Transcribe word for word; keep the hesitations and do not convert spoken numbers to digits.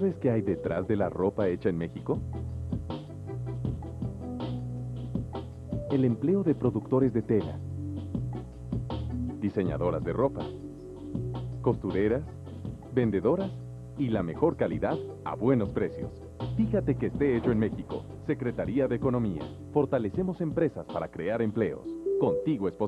¿Sabes qué hay detrás de la ropa hecha en México? El empleo de productores de tela, diseñadoras de ropa, costureras, vendedoras y la mejor calidad a buenos precios. Fíjate que esté hecho en México. Secretaría de Economía. Fortalecemos empresas para crear empleos. Contigo es posible.